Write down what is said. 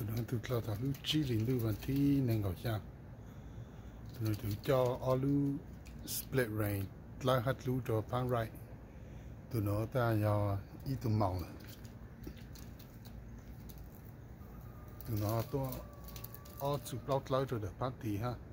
nó tụi lo thằng lúc chỉ liền lưu vào thì nên gọi sao tụi nó tụi cho all split rain lại hát lưu cho pan right tụi nó ta do ít tụi màu tụi nó to all tụi lót lại rồi được phát thì ha